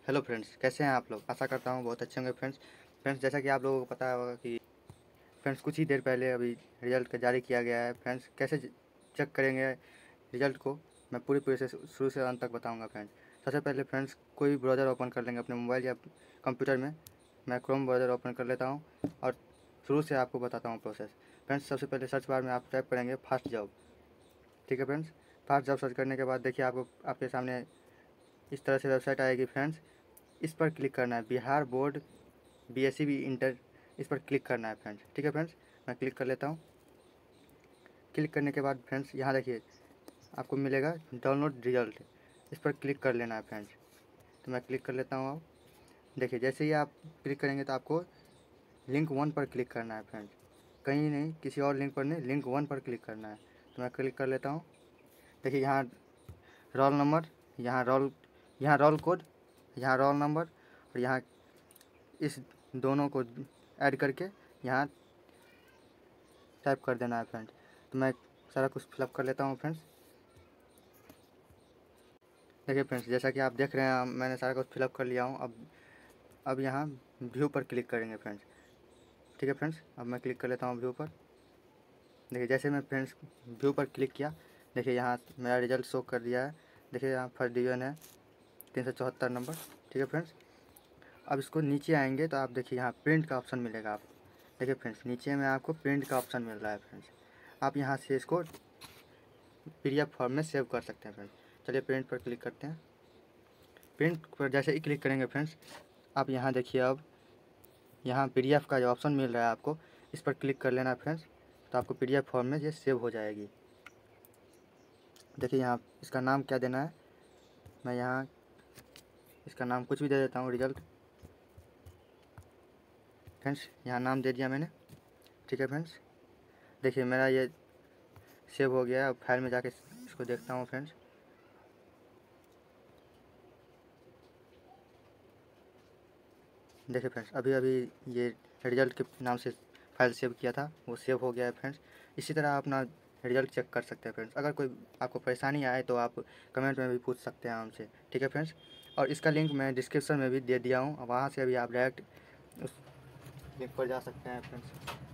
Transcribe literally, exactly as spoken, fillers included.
Hello friends, कैसे हैं आप लोग। आशा करता हूँ बहुत अच्छे होंगे फ्रेंड्स। फ्रेंड्स जैसा कि आप लोगों को पता होगा कि फ्रेंड्स कुछ ही देर पहले अभी रिज़ल्ट का जारी किया गया है। फ्रेंड्स कैसे चेक करेंगे रिज़ल्ट को, मैं पूरी पूरी से शुरू से अंत तक बताऊंगा फ्रेंड्स। सबसे पहले फ्रेंड्स कोई ब्राउज़र ओपन कर लेंगे अपने मोबाइल या कंप्यूटर में। मैं क्रोम ब्राउज़र ओपन कर लेता हूँ और शुरू से आपको बताता हूँ प्रोसेस। फ्रेंड्स सबसे पहले सर्च बार में आप टाइप करेंगे फास्ट जॉब। ठीक है फ्रेंड्स, फास्ट जॉब सर्च करने के बाद देखिए आपको आपके सामने इस तरह से वेबसाइट आएगी फ्रेंड्स। इस पर क्लिक करना है, Bihar board BSC B inter, इस पर क्लिक करना है फ्रेंड्स। ठीक है फ्रेंड्स, मैं क्लिक कर लेता हूँ। क्लिक करने के बाद फ्रेंड्स यहाँ देखिए आपको मिलेगा डाउनलोड रिजल्ट, इस पर क्लिक कर लेना है फ्रेंड्स। तो मैं क्लिक कर लेता हूँ। अब देखिए जैसे ही आप क्लिक करेंगे तो आपको लिंक वन पर क्लिक करना है फ्रेंड्स, कहीं नहीं, किसी और लिंक पर नहीं, लिंक वन पर क्लिक करना है। तो मैं क्लिक कर लेता हूँ। देखिए यहाँ रोल नंबर, यहाँ रोल यहाँ रोल कोड, यहाँ रोल नंबर और यहाँ इस दोनों को ऐड करके यहाँ टाइप कर देना है फ्रेंड्स। तो मैं सारा कुछ फिलअप कर लेता हूँ फ्रेंड्स। देखिए फ्रेंड्स जैसा कि आप देख रहे हैं मैंने सारा कुछ फिलअप कर लिया हूँ। अब अब यहाँ व्यू पर क्लिक करेंगे फ्रेंड्स। ठीक है फ्रेंड्स, अब मैं क्लिक कर लेता हूँ व्यू पर। देखिए जैसे मैं फ्रेंड्स व्यू पर क्लिक किया, देखिए यहाँ मेरा रिजल्ट शो कर दिया है। देखिए यहाँ फर्स्ट डिवीजन है, तीन सौ चौहत्तर नंबर। ठीक है फ्रेंड्स, अब इसको नीचे आएंगे तो आप देखिए यहाँ प्रिंट का ऑप्शन मिलेगा आपको। देखिए फ्रेंड्स नीचे में आपको प्रिंट का ऑप्शन मिल रहा है फ्रेंड्स। आप यहाँ से इसको पीडीएफ फॉर्म में सेव कर सकते हैं फ्रेंड्स। चलिए प्रिंट पर क्लिक करते हैं। प्रिंट पर जैसे ही क्लिक करेंगे फ्रेंड्स, आप यहाँ देखिए अब यहाँ पीडीएफ का जो ऑप्शन मिल रहा है आपको, इस पर क्लिक कर लेना फ्रेंड्स। तो आपको पीडीएफ फॉर्म में ये सेव हो जाएगी। देखिए यहाँ इसका नाम क्या देना है, मैं यहाँ इसका नाम कुछ भी दे देता हूँ, रिजल्ट। फ्रेंड्स यहाँ नाम दे दिया मैंने। ठीक है फ्रेंड्स, देखिए मेरा ये सेव हो गया है। अब फाइल में जाके इसको देखता हूँ फ्रेंड्स। देखिए फ्रेंड्स अभी अभी ये रिजल्ट के नाम से फाइल सेव किया था, वो सेव हो गया है फ्रेंड्स। इसी तरह आप अपना रिजल्ट चेक कर सकते हैं फ्रेंड्स। अगर कोई आपको परेशानी आए तो आप कमेंट में भी पूछ सकते हैं हमसे। ठीक है फ्रेंड्स, और इसका लिंक मैं डिस्क्रिप्शन में भी दे दिया हूँ, वहाँ से अभी आप डायरेक्ट उस लिंक पर जा सकते हैं फ्रेंड्स।